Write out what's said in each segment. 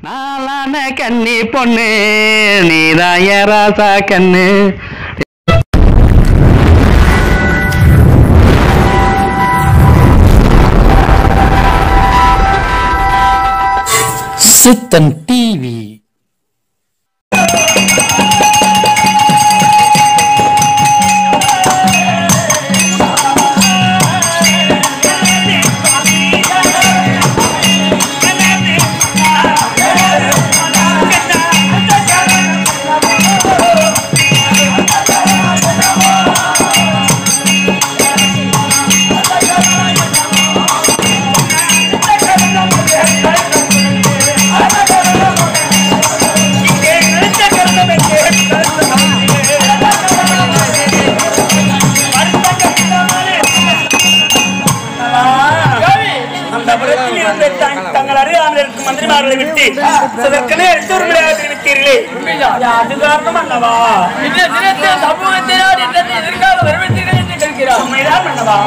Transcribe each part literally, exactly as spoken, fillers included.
நாளான கன்னி பொண்ணு நீதான் ராசா கண்ணு. சித்தன் டிவி. தங்கள் அறியாமல் இருக்கும் மந்திரிமார்களை விட்டு அதற்கனே எடுத்து ஒரு முறையாக தெரிவித்தீர்களே, அது காரணம் அல்லவா? இந்த தினத்தை சமூகத்தினால் எதற்காக வரவேற்றீர்கள் என்று கேட்கிறார். உண்மைதான் அல்லவா?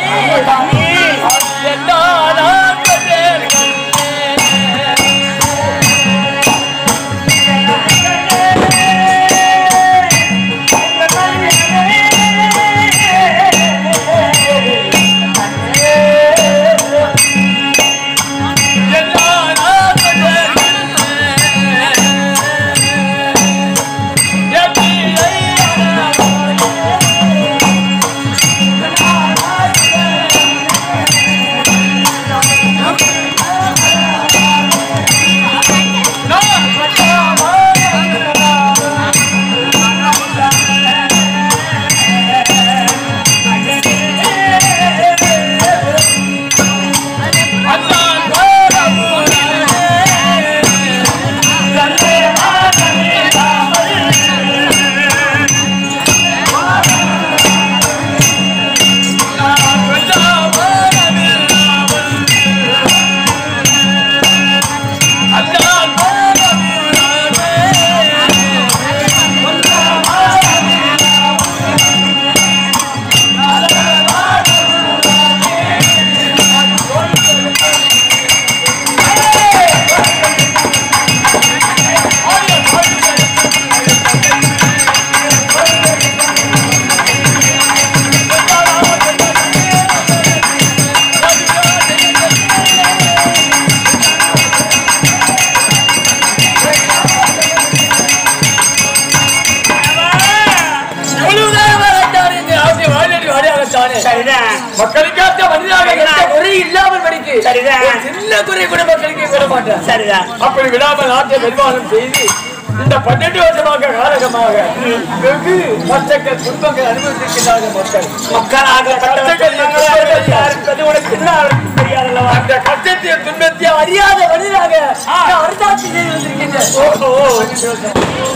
மக்களுக்காக மனிதனாக குறை இல்லாமல் படிக்கு சின்ன குறை கூட மக்களுக்கு விட மாட்டேன். சரிதான். அப்படி விடாமல் நாட்டை நிர்வாகம் செய்து இந்த பன்னெண்டு வருஷமாக காலகமாக வெகு கஷ்டங்கள் துன்பங்கள் அனுபவித்திருக்கிறார்கள் மக்கள். மக்களாக அந்த கஷ்டத்தையும் துன்பத்தையும் அறியாத மனிதனாக அரசாட்சி செய்து வந்திருக்கின்றேன்.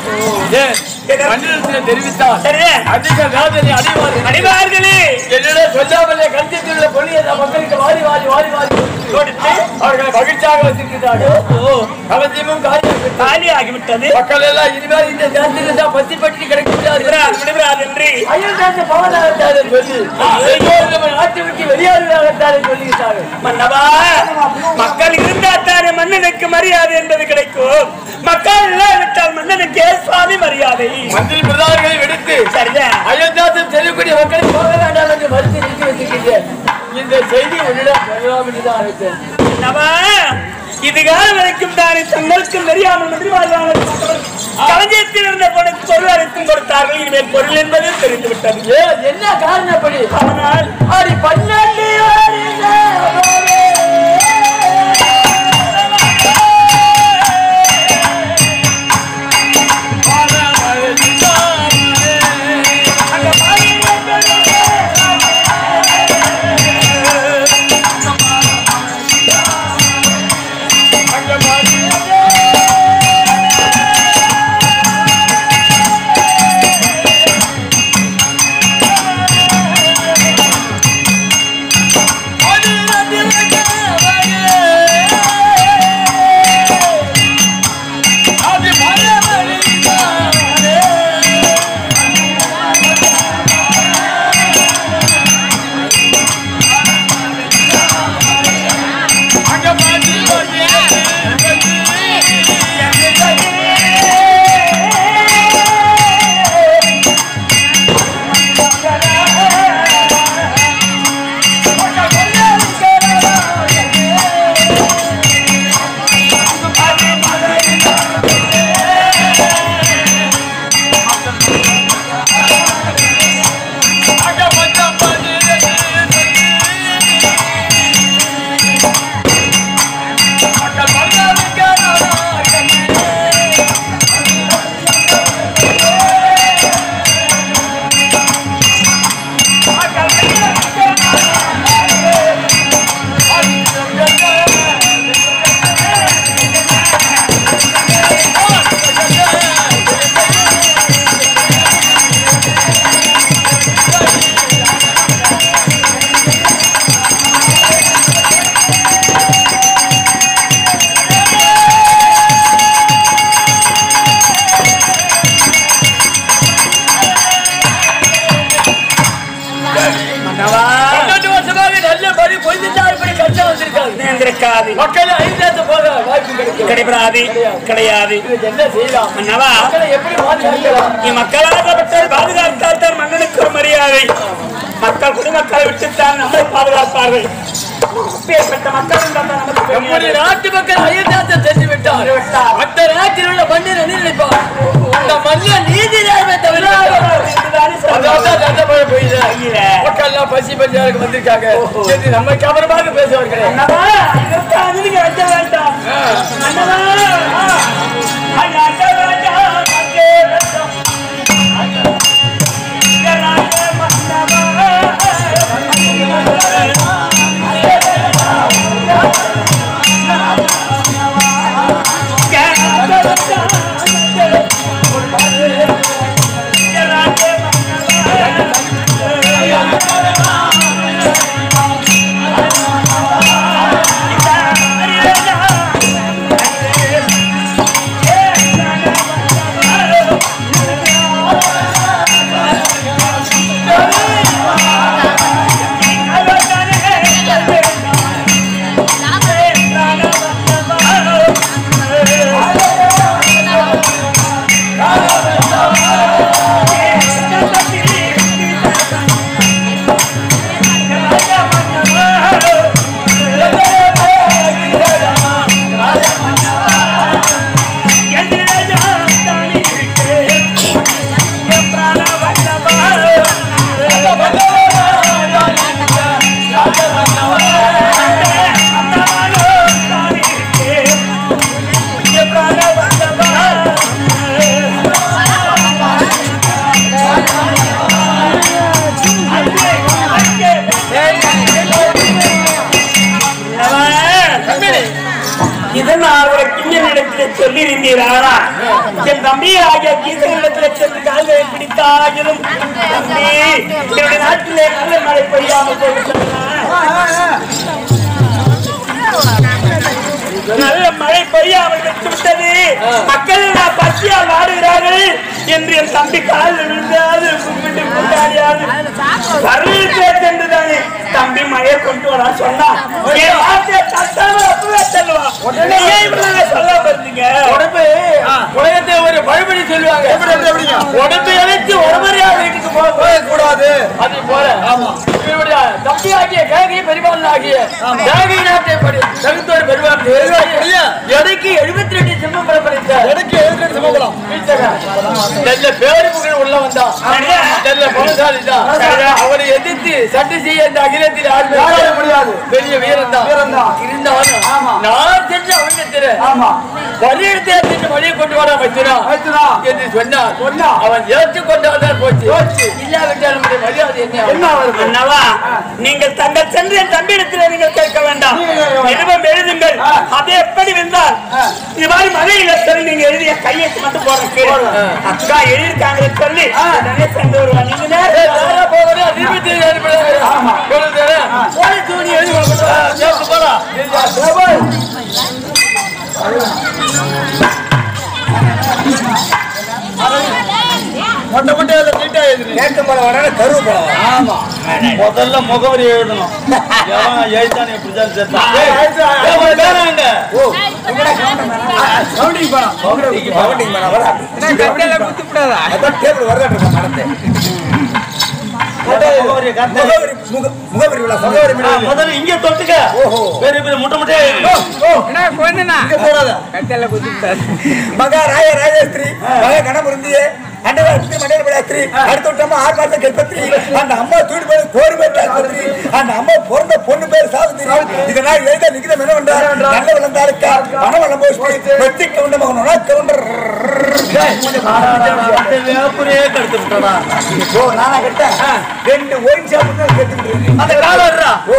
தெரிவித்தார் அதிக வேதனை அடைவார்கள் அடைவார்களே என்னிடம் சொல்லாமலே கண்டித்துள்ள பொருளியை மக்களுக்கு வாரி வாரி வாரி வாரி கொடுத்து அவர்களை மகிழ்ச்சியாக வச்சிருக்கிறார்கள். அவசியமும் காலி ஆகிவிட்டது. மக்கள் எல்லாம் இனிமேல் இந்த தேசத்தில் தான் பத்தி பற்றி கிடைக்கிறார்கள் என்று அயல் தேச பவனாகத்தாரே சொல்லி நாட்டை விட்டு வெளியாடுவதாகத்தாரே சொல்லுகிறார்கள். மன்னவா, மக்கள் இருந்தாத்தாரே மன்னனுக்கு மரியாதை என்பது கிடைக்கும். மக்கள் இல்லாவிட்டால் மன்னனுக்கு சுவாமி மரியாதை. மந்திரி பிரதானங்களை எடுத்து அயோத்தியாசம் செய்யக்கூடிய மக்களுக்கு போக வேண்டாம் என்று மறுத்து நிறுத்தி வைத்திருக்கிறேன். இந்த செய்தி உன்னிடம் சொல்லலாம் என்றுதான் அழைத்தேன். இதுகால வரைக்கும் தானே தங்களுக்கும் தெரியாமல் மந்திரிமார்கள் களஞ்சியத்தில் இருந்த பொருளுக்கு பொருள் அனைத்தும் கொடுத்தார்கள். இனிமேல் பொருள் என்பது தெரிந்துவிட்டது. என்ன காரணப்படி? ஆனால் அது பன்னெண்டு Thank you. நடைபெறாது கிடையாது. என்ன செய்யலாம் மன்னவா? எப்படி பாதுகாக்கலாம்? நீ மக்களாகப்பட்டால் பாதுகாத்தால் தான் மன்னனுக்கு ஒரு மரியாதை. மக்கள் குடிமக்களை விட்டுத்தான் நம்மை பாதுகாப்பார்கள். அப்பேற்பட்ட மக்கள் நம்முடைய நாட்டு மக்கள் அயோத்தியாத்தை சென்று விட்டார். அந்த நாட்டில் உள்ள மண்ணில் நினைப்பார். அந்த மண்ணில் நீதி நேர்மை தவிர மக்கள் எல்லாம் பசி பஞ்சாருக்கு வந்திருக்காங்க. நம்ம கவனமாக பேசுவார்களே. சொல்லியிருந்தீரா? என் தம்பி ஆகிய கீசனிடத்தில் சென்று கால்களை பிடித்தாகிலும் தம்பி என்னுடைய நாட்டிலே நல்ல மழை பெய்யாமல் போய்விட்டன. நல்ல மழை பெய்யாமல் விட்டுவிட்டது. மக்கள் நான் பசியால் வாடுகிறார்கள் என்று என் தம்பி காலில் விழுந்தாது கும்பிட்டு கொண்டாடியாது வரவேற்கே சென்றுதானே தம்பி மழையை கொண்டு வர சொன்னா என் வார்த்தையை தட்டாம அப்பவே செல்லுவான். உடனே சொல்ல பார்த்தீங்க உலகத்தை ஒரு பழமொழி சொல்லுவாங்க. உடம்பு இழைத்து ஒருவரையா வீட்டுக்கு போக கூடாது. அதே போல இவருடைய தம்பி ஆகிய கேகை பெருமாள் ஆகிய கேகை நாட்டை தகுத்தோடு பெருமாள் எடைக்கு எழுபத்தி ரெண்டு சிம்மம் பரப்பளித்தார். எடைக்கு எழுபத்தி ரெண்டு சிம்மம் நல்ல பேரு புகழ் உள்ள வந்தான். நல்ல பலசாலி தான். அவரை எதிர்த்து சட்டை செய்ய இந்த அகிலத்தில் ஆட முடியாது. பெரிய வீரன் தான் இருந்தாலும் நான் சென்று அவனிடத்தில் பள்ளியிடத்தை சென்று வழியை கொண்டு வர வைத்தினா என்று சொன்னார். அவன் ஏற்றுக் கொண்டால்தான் போச்சு. இல்லாவிட்டால் நம்முடைய மரியாதை என்ன? அண்ணாவா, நீங்கள் தங்கள் சென்று என் தம்பியிடத்தில் நீங்கள் கேட்க வேண்டாம். நிருபம் எழுதுங்கள். அது எப்படி வந்தால் இது மாதிரி மழையில சொல்லி நீங்க எழுதிய கையெழுத்து மட்டும் போறதுக்கு அக்கா எழுதிருக்காங்க சொல்லி சென்று வருவா. நீங்க நேரம் போவது நிருபத்தில் எழுதி போலாம். மொட்டை மொட்டையில நீட்டா எழுதுறீங்க. நேற்று பழம் வர கருவு பழம். ஆமா, முதல்ல முகவரி எழுதணும். எழுத்தானே இப்படிதான் சேர்த்தான். இங்க தொட்டுக்க பெரிய பெரிய முட்டை முட்டையா மகா ராய ராஜேஸ்திரி மகா கணபுருந்தியே அடுத்த விட்டமா ஆறு மாசம் கற்பத்திரி அந்த அம்மா தூடி பேர் கோரி பேர் ஆஸ்பத்திரி அந்த அம்மா பிறந்த பொண்ணு பேர் சாவித்திரி இதனால் எழுத நிகிதம் என்ன பண்றாரு நல்ல விளந்தாருக்கா பணம் வளம் போய் வெற்றி கவுண்ட மகன் உனக்கு கவுண்டர் வேப்பரே கடுத்து விட்டா ஓ நானா கேட்டேன் ரெண்டு ஒயின் ஷாப் தான் கேட்டுட்டு அந்த காலர்ரா ஓ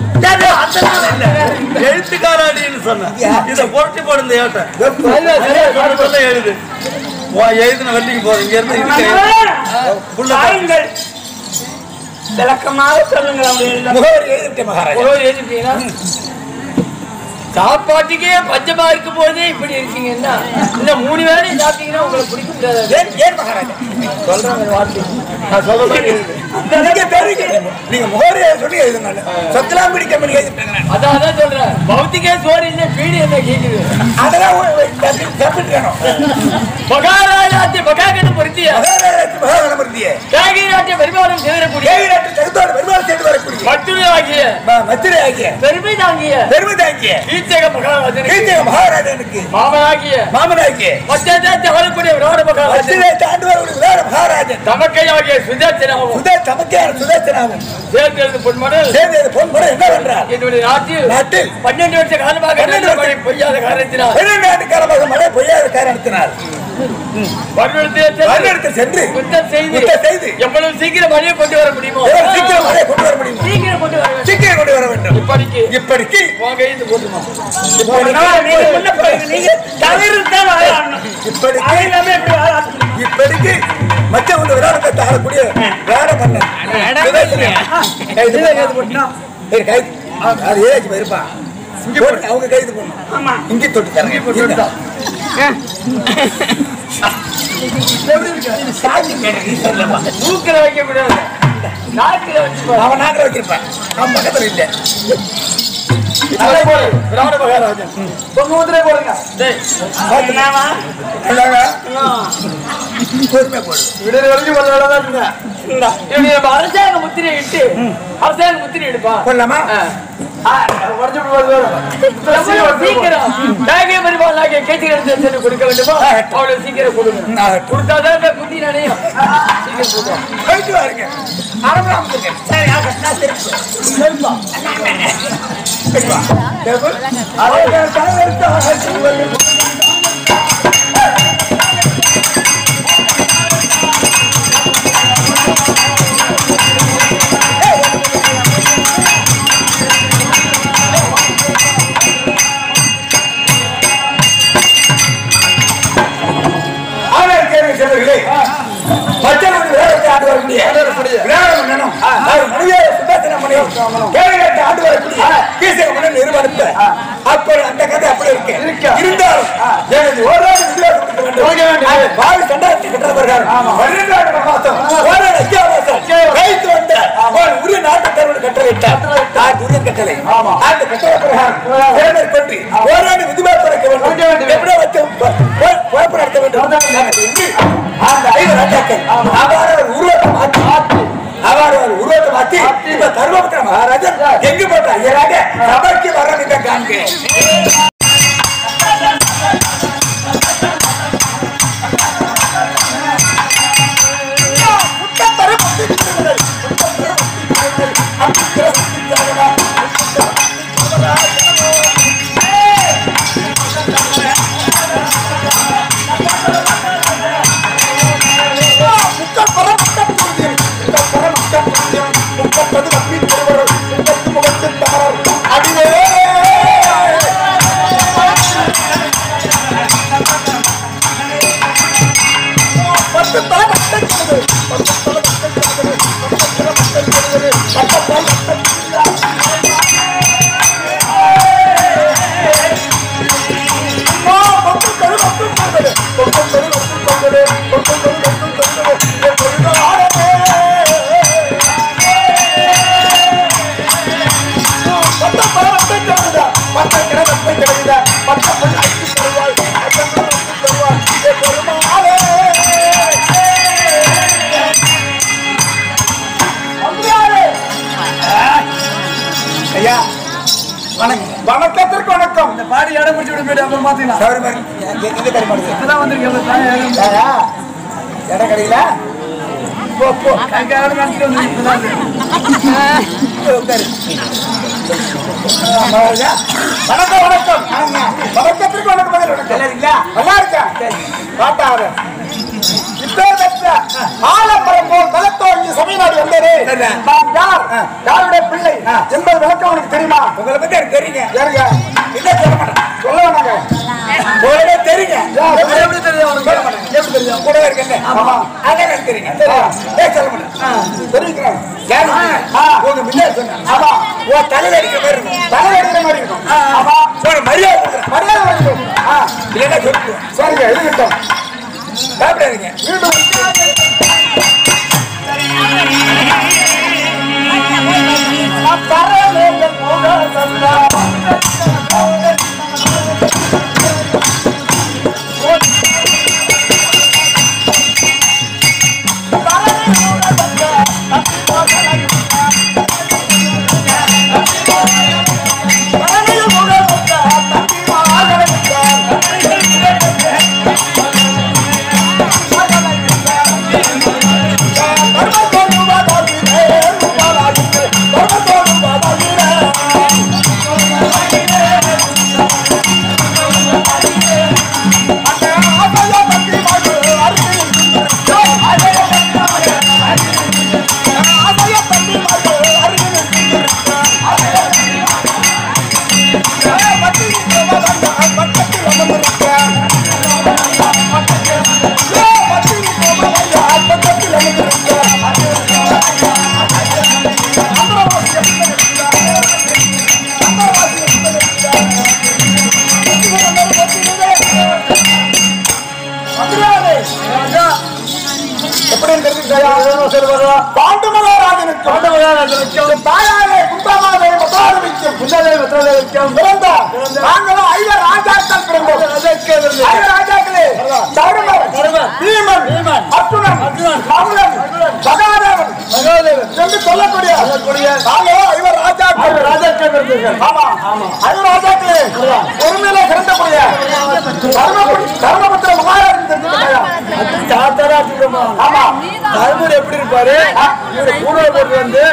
எழுத்துக்காராடின்னு சொன்ன இதை பொருட்டி போடுந்த ஏட்ட எழுது எழுதுன வள்ளிக்கு போதும் இங்க இருந்து விளக்கமாக சொல்லுங்க. முகவரி எழுதிட்டேன் மகாராஜா. முகவரி எழுதிட்டீங்கன்னா சாப்பாட்டுக்கே பஞ்சமா இருக்கும் போதே இப்படி இருக்கீங்கன்னா இந்த மூணு வேலையும் சாப்பிட்டீங்கன்னா உங்களுக்கு பிடிக்க முடியாது. ஏன் மகாராஜா சொல்றாங்க வார்த்தை நான் சொல்றேன். நீங்க முகவரி சொல்லி எழுதுனால சத்தலாம் பிடிக்க அதான் சொல்றேன். பௌத்திகே சோறு இல்லை பீடி என்ன கேக்குது. அதெல்லாம் தப்பிட்டேனோ மகாராஜாத்தி மகாகன பொருத்திய மகாராஜாத்தி மகாகன பொருத்திய காகி நாட்டிய பெருமாளும் சேரக்கூடிய காகி நாட்டிய தகுந்தோடு பெருமாள் சேர்ந்து வரக்கூடிய மத்துரை ஆகிய மத்துரை ஆகிய பெருமை தாங்கிய பெருமை தாங்கிய கீச்சக மகாராஜனுக்கு கீச்சக மகாராஜனுக்கு மாமனாகிய மாமனாகிய மத்தியத்தை வரக்கூடிய விராட மகாராஜன் மத்தியத்தை ஆண்டு வரக்கூடிய விராட மகாராஜன் தமக்கையாகிய சுதேசனாவும் சுதே தமக்கையார் சுதேசனாவும் சேர்ந்தது பொன்மடல் சேர்ந்தது பொன்மடல் என்ன பண்றார் என்னுடைய நாட்டில் நாட்டில் பன்னெண்டு வருஷ காலமாக மழை பொய்யாத காரணத்தினால் பன்னெண்டு ஆண்டு காலமாக மழை பொய்யாத காரணத்தினால் வருடத்தை சென்று யுத்தம் செய்து செய்து எவ்வளவு சீக்கிரம் மழையை கொண்டு வர முடியுமோ சீக்கிரம் மழையை கொண்டு வர முடியுமோ சீக்கிரம் கொண்டு வர வேண்டும் சீக்கிரம் கொண்டு வர வேண்டும் இப்படிக்கு இப்படிக்கு உன் கைது போட்டுமா இப்படிக்கு மச்ச ஒன்று விளையாட ஆடக்கூடிய விளையாட பண்ண அது ஏதாச்சும் போயிருப்பான் அவங்க கைது பண்ணும் இங்கே தொட்டு தரேன் மூக்கில வைக்க முடியாது நாக்கில வச்சு அவன் நாக்கில வச்சிருப்பான் அவன் பக்கத்துல இல்ல விராட மகாராஜன் பொங்க முத்திரை போடுங்க விடுதலை வரைக்கும் ஒரு வேலை தான் அரசாங்க முத்திரை இட்டு அரசாங்க முத்திரை எடுப்பா போடலாமா கொடுக்க வேண்டுமா அவ்வளவு சீக்கிரம் கொடுங்க கொடுத்தாதான் புத்தி நினையும் போயிட்டு வாருங்க அந்த கதை அப்படி இருக்கு இருந்தாலும் உரிய நாட்டு தலைவர் கட்டளை உரிய கட்டளை அந்த கட்டளை பிரகாரம் பற்றி ஓராண்டு விதிமா துறைக்க வேண்டும் எப்படி வச்சு குழப்பம் நடத்த வேண்டும் அந்த ஐந்து ராஜாக்கள் அவ்வாறு உருவத்தை மாற்றி அவ்வாறு உருவத்தை மாற்றி இப்ப தர்மபுத்திர மகாராஜன் எங்கு போட்ட ஐயராக சபைக்கு வர மிக காண்க வணக்கத்திற்கு வணக்கம். இந்த பாடி இடம் முடிச்சு விட போயிட்டு அப்புறம் பாத்தீங்களா இடம் கிடையில வணக்கம் வணக்கம் வணக்கத்திற்கு வணக்கம் நல்லா இருக்கா பாட்டாரு ஆலம்பரம் போல் பலத்தோடு சமயநாடு வந்தது. நான் யார் யாருடைய பிள்ளை என்பது விளக்கம் உனக்கு தெரியுமா? உங்களை பத்தி எனக்கு தெரியுங்க. யாருங்க இல்ல சொல்ல மாட்டேன் சொல்ல வேணாங்க உங்களே தெரியுங்க. எப்படி தெரியும்? சொல்ல மாட்டேன். எப்படி தெரியும்? கூட இருக்கேன். ஆமா அதான் எனக்கு தெரியுங்க. ஏன் சொல்ல மாட்டேன் தெரிவிக்கிறேன். உங்க முன்னே சொன்ன ஆமா உன் தலையில அடிக்கிற மாதிரி இருக்கும். தலையில அடிக்கிற மாதிரி இருக்கும். ஆமா ஒரு மரியாதை மரியாதை இருக்கும். இல்லைன்னா சொல்லுங்க. சரிங்க இருக்கட்டும். சாப்பிடாதீங்க. தெரிஞ்சுக்கிட்டாயா? பாண்டு மகாராஜனுக்கு பாண்டு மகாராஜனுக்கு தாயாரே குந்தாமாவே மதாரவிக்கும் குந்தாதே மதாரவிக்கும் பிறந்த நாங்களும் ஐவர் ராஜாக்கள் பிறந்தோம். ஐவர் ராஜாக்களே தருமர் பீமன் அர்ஜுனன் ராமன் சகாதேவன் என்று சொல்லக்கூடிய நாங்களும் ஐவர் ராஜாக்கள் ராஜாக்கள் பிறந்தீர்கள். ஆமா ஐவர் ராஜாக்களே பொறுமையில பிறந்தக்கூடிய தர்மபுத்திர மகாராஜன் தெரிஞ்சுக்கிட்டாயா? ஆமா தர்மர் எப்படி இருப்பாரு? கூட போட்டு வந்து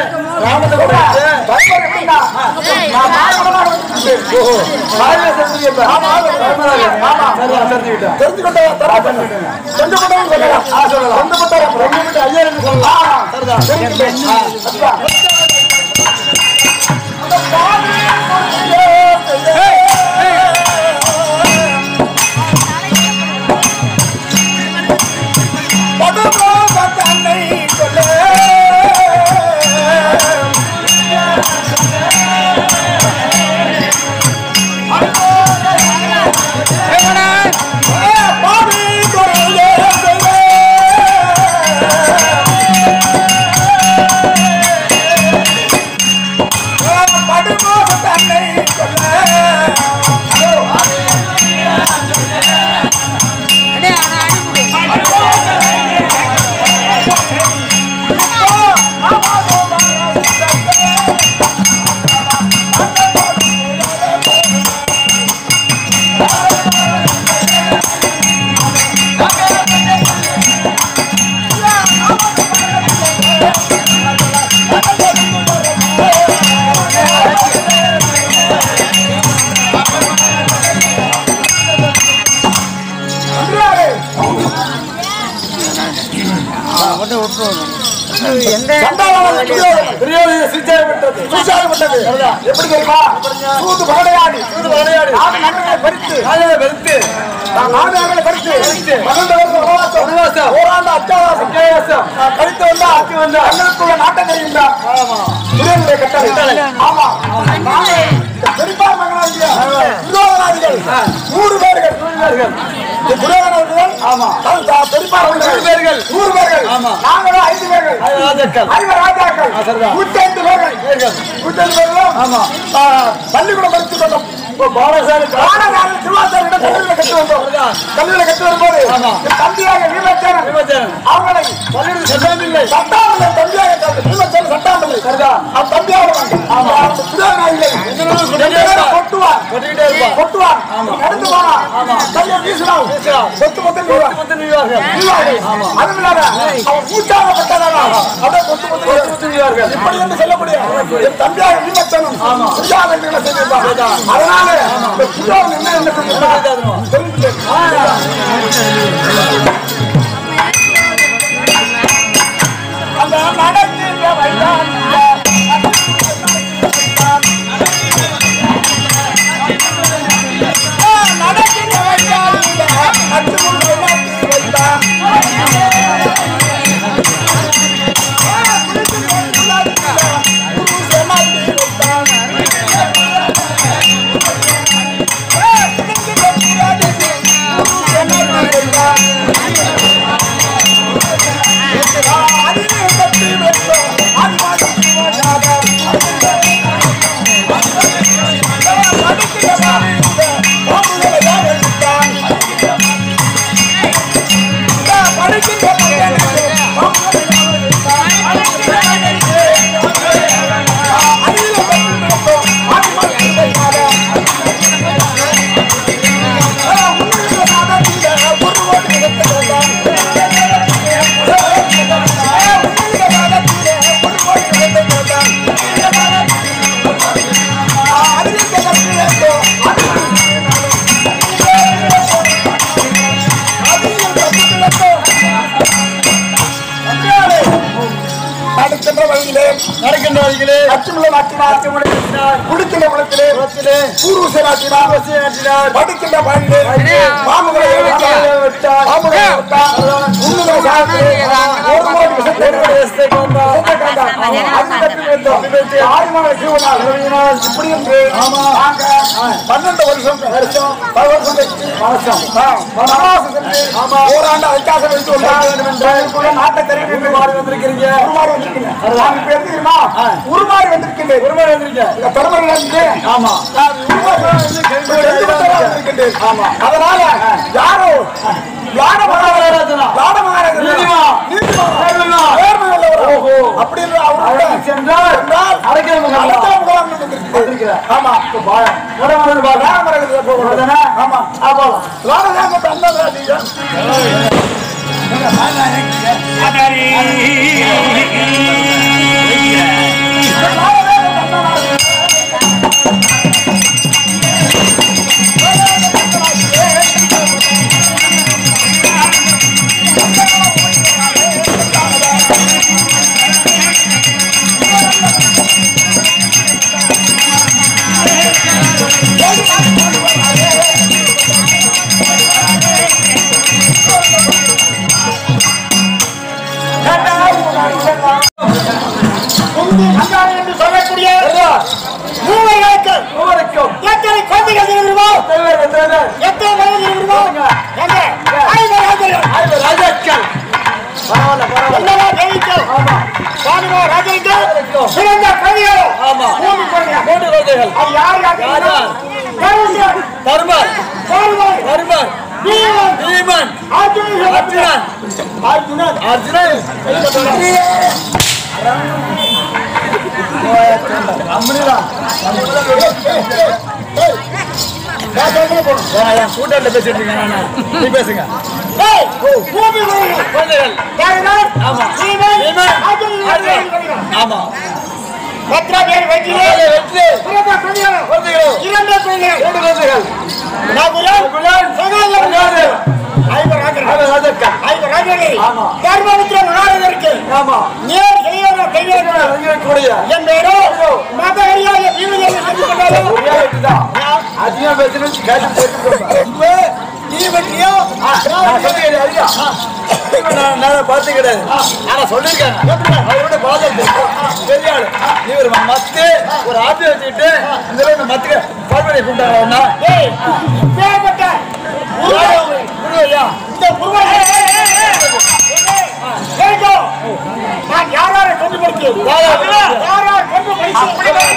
எப்படி தெரியுமா? சூது பகடையாடி சூது பகடையாடி நாடு நகரங்களை பறித்து நாடுகளை பறித்து நாடு நகரங்களை பறித்து பன்னெண்டு வருஷம் வனவாசம் வனவாசம் ஓராண்டு அத்தியாவாசம் அத்தியாவாசம் கழித்து வந்தா ஆட்சி வந்தா எங்களுக்குள்ள நாட்டம் தெரியுங்களா? துரியனுடைய கட்டளை. ஆமா நாங்க பெரும்பால் மகனாகிய துரியோதனாதிகள் நூறு பேர்கள் நூறு பேர்கள் துரியோதனாதிகள் ஆமா பெரும்பால் நூறு பேர்கள் நூறு பேர்கள் நாங்களும் ஐந்து பேர்கள் ஐவர் ராஜாக்கள் நூற்றி ஐந்து பேர்கள் நூற்றி ஐந்து பேர்களும் ஆமா பள்ளிக்கூடம் படித்துக் கொண்டோம். திருவாசூரிடம் கல்லூரியில் கட்டு வந்தோம். கல்லூரியில் கட்டு வரும்போது தம்பியாக வீமச்சேனன் அவங்களை சட்டாமில்லை சட்டாமில்லை தம்பியாக வீமச்சேனன் சட்டாமில்லை தம்பியாக கொட்டுவார் கொட்டுவார் நடந்து போனா கையை வீசினான் கொத்து கொத்து அதுவும் இல்லாத அவன் மூச்சாகப்பட்டதானா அதை கொத்து கொத்து கொத்து இப்படி என்று சொல்லக்கூடிய என் தம்பியாக வீமச்சேனன் செய்யாத செய்திருந்தான். அதனால என்ன என்ன தெரிஞ்சு அந்த நடக்கின்ற வைதான் நடக்கின்ற வைதான் அச்சு முழு வைத்தான் நடக்கின்ற வழியிலே அச்சுமுள்ள நாட்டினார் குடிக்கின்ற குளத்திலே பூர்வசை நாட்டினார் படிக்கின்ற பணியிலே பாம்புகளை விட்டார் பாம்புகளை விட்டார் உண்மைகளை சாப்பிட்டு ஒரு கோடி இப்படி என்று பன்னெண்டு வருஷம் வருஷம் பல வருஷம் கழிச்சு மனசம் வனவாசம் சென்று ஓராண்டு அவகாசம் வைத்து கொண்டால் நாட்டை தெரிவித்து உருமாறி வந்திருக்கிறீங்க உருமாறி வந்திருக்கீங்க இப்ப எப்படி தெரியுமா உருமாறி வந்திருக்கின்றேன் உருமாறி வந்திருக்கேன் பெருமறை ஆமா ஆமா அதனால யாரோ யார மகாராஜனா யார மகாராஜனா அப்படி சென்றால் ஆமா என்று சொல்லக்கூடிய மூளைகளுக்கு எத்தனை குழந்தைகள் இருக்கிறோம் எத்தனை குழந்தைகள் இருக்கிறோம் கூட்டத்தில் பேசிட்டு இருக்கேன் நீ பேசுங்க ஆமா எத்தனை பேர் வெற்றிலே இரண்டு குழந்தைகள் அதிகம் பார்த்து கிடையாது ஆனா சொல்லிருக்காங்க பெரியாள் நீ ஒரு மத்து ஒரு ஆப்பி வச்சுக்கிட்டு இந்த மத்துக்கு பால்வடை கொண்டாடுறா நான் யாராரை கொண்டு படித்தேன் யாரார் கொண்டு படித்தேன்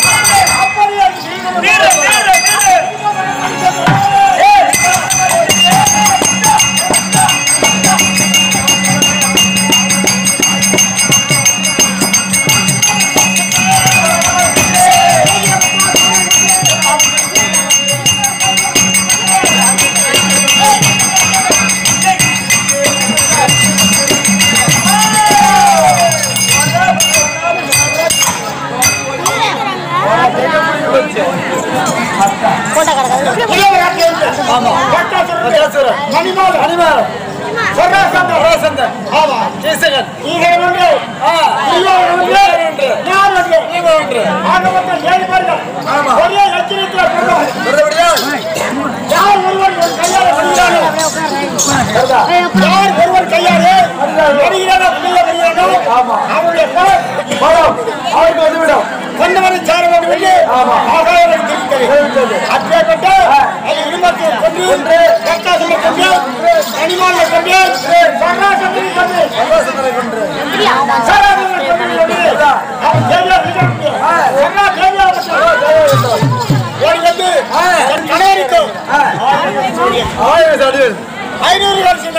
ஐநூறு வருஷம்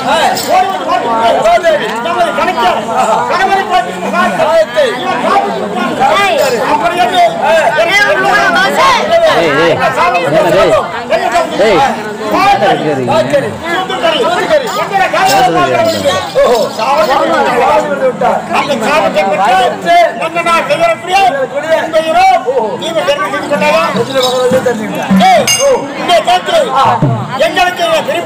நமது கணக்கில் கணவரை பார்த்து அப்படி என்று எங்களுக்கு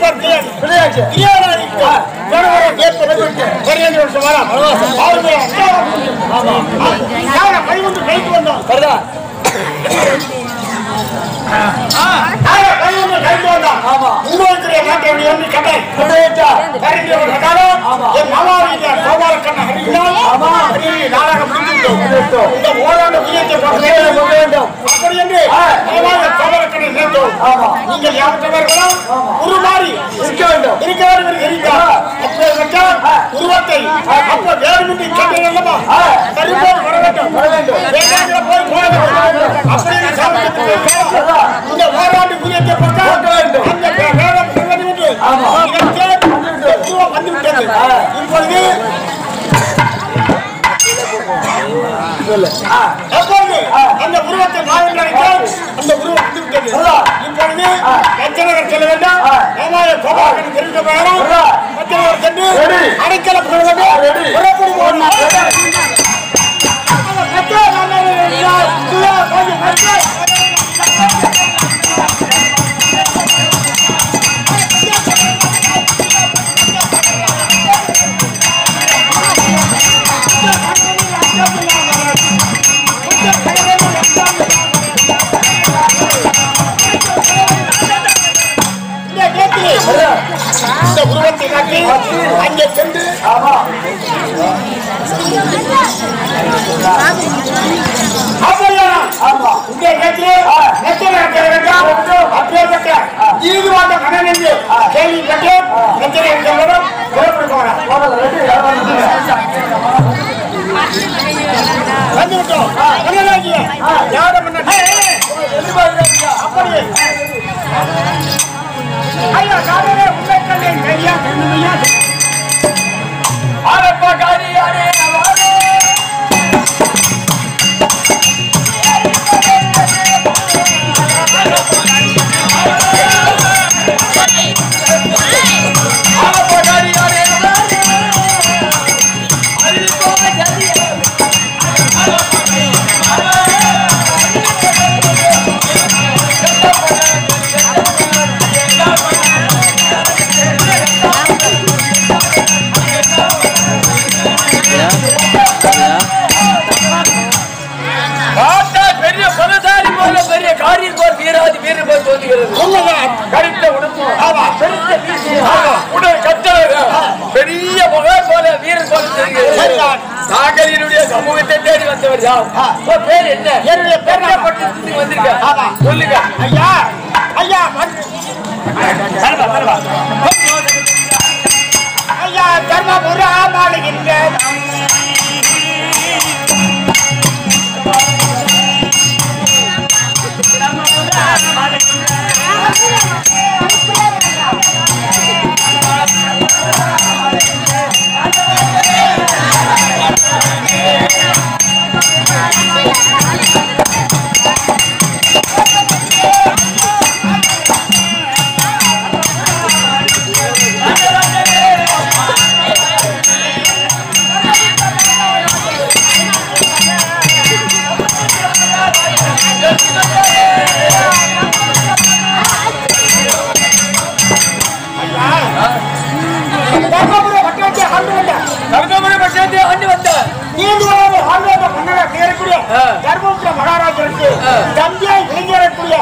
பதிமூன்று கைக்கு வந்தோம் நீங்கள் யாவற்றவர்களும் உருமாறி இருக்க வேண்டும் இருக்க வேண்டும் உருவத்தை அப்ப வேறுமின்றி கேட்டீர்களா கருப்போடு வர வேண்டும் வர வேண்டும் போய் போக வேண்டும் அப்படியே இந்த ஓராண்டு புதியத்தை பக்கம் அந்த வேடம் வந்துவிட்டது இப்பொழுது எப்பொழுது அந்த உருவத்தை மாவட்ட அந்த உருவம் வந்துவிட்டது இப்பொழுது கச்சநகர் செல்ல வேண்டும் கோபாலன் தெரிந்த பிரகாரம் கச்சநகர் சென்று அடைக்கலம் கொள்ள வேண்டும் இந்த உருவத்தை காட்டி அங்கே சென்று ஈடுபாட்ட கடன் என்று கேள்விப்பட்டு வந்துவிட்டோம் அப்படியே ஐயா காதலே உண்மை கண்ணே கையா கண்ணுமையா ஆரப்பா காரியாரே அவாரே ஆரப்பா காரியாரே அவாரே அல்போ ஜலியே பெரிய மகன் போல வீரன் போல நாகரினுடைய சமூகத்தை தேடி வந்தவர் பேர் என்ன என்னுடைய பேரப்பட்டு வந்திருக்க சொல்லுங்க ஐயா ஐயா ஐயா தர்மபுரா மாளுகின்ற மகாராஜருக்கு தம்பியை இளைஞரக்கூடிய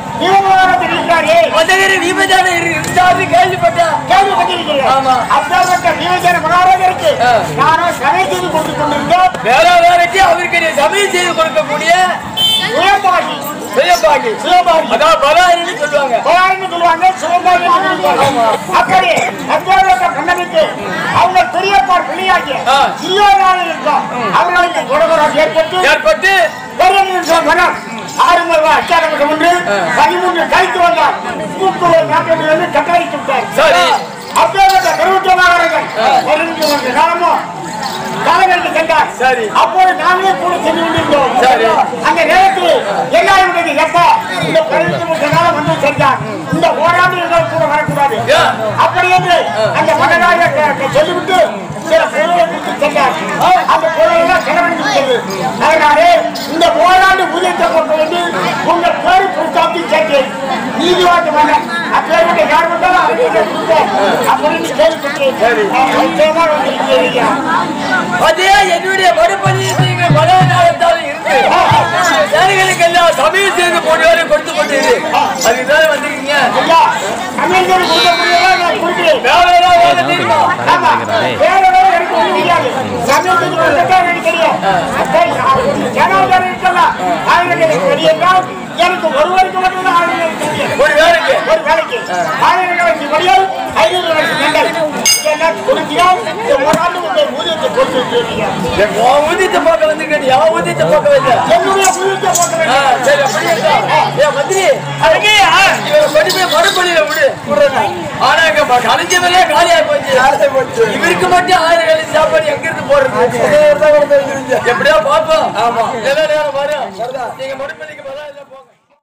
கேள்விப்பட்டேன் கேள்விப்பட்டிருக்கிறேன் அப்படிப்பட்ட வீரஜன மகாராஜருக்கு நானோ சபை செய்து கொடுத்து கொண்டிருந்தோம் வேற வேலைக்கு அவருக்கு சபை செய்து கொடுக்கக்கூடிய சுயபாகி சுயபாகி சுயபாகி அதான் பலாரின்னு சொல்லுவாங்க பலாரின்னு சொல்லுவாங்க சுயபாகி அப்படி அப்படிப்பட்ட கண்ணனுக்கு அவங்க பெரியப்பார் பிள்ளையாகிய சிறியோராக இருக்கும் அவர்களுக்கு குணகுணம் ஏற்பட்டு ஏற்பட்டு மனம் ஆறுமுக அச்சாரம் ஒன்று பதிமூன்று கழித்து வந்தார் நாட்டிலிருந்து கட்டளையிட்டு விட்டார் சரி அப்பேற்பட்ட பெருமுக்கியமானவர்கள் பதினஞ்சு வருஷ காலமும் காலங்களுக்கு சென்றார். சரி. அப்போது நாங்களே கூட சென்று கொண்டிருந்தோம். சரி. அந்த நேரத்தில் எல்லாரும் எப்ப இந்த பதினஞ்சு வருஷ காலம் வந்து சென்றார், இந்த ஓராண்டு எங்கள் கூட வரக்கூடாது அப்படி என்று அந்த மன்னராக சொல்லிவிட்டு சில பொருளை கொடுத்து சென்றார். அந்த பொருளெல்லாம் செலவழித்து விட்டது. அதனாலே இந்த ஓராண்டு ஊதியத்தை பொறுத்த வேண்டி உங்கள் பேரு புத்தாக்கி சேர்த்தேன். நீதிவாத மன்னன் அப்பேற்பட்ட யார் வந்தாலும் அவங்க கொடுத்தேன் அப்படின்னு கேள்விப்பட்டேன். அதே என்னுடைய மறுபடி நீங்கள் பல காலத்தாலும் இருந்து ஏழைகளுக்கு எல்லாம் சமையல் செய்து போடுவாரு கொடுத்து கொண்டு அதுதான் வந்திருக்கீங்க. வேற ஏதாவது தெரியுமா? வேற வேற எனக்கு ஒண்ணு தெரியாது. சமையல் செஞ்சு கொடுத்தா எனக்கு தெரியும். ஜனாதாரம் இருக்கலாம் ஆயிரம் எனக்கு தெரியும். எனக்கு ஒரு வரைக்கு மட்டும்தான் ஆயிரம் தெரியும். ஒரு வேலைக்கு ஒரு வேலைக்கு ஆயிரம் கணக்கு வழியால் ஐநூறு கணக்கு நெண்டல் என்ன கொடுக்கிறோம். ஒரு ஆண்டு உங்கள் ஊதியத்தை கொடுத்து ஊதியத்தை பார்க்க வந்துருக்கேன். யா ஊதியத்தை பார்க்க வைக்க என்னுடைய ஊதியத்தை போக்க வேண்டும். சரி அப்படி இருக்கா மந்திரி அதுக்கு படிப்பை மறுபடியில விடு விடுறேன். ஆனா இங்க கலைஞ்ச வேலையே காலியா போச்சு. இவருக்கு மட்டும் ஆயிரம் வேலை சாப்பாடு எங்க இருந்து போடுறது எப்படியா பாப்போம். ஆமா நேரம் வரும் நீங்க மறுபடிக்கு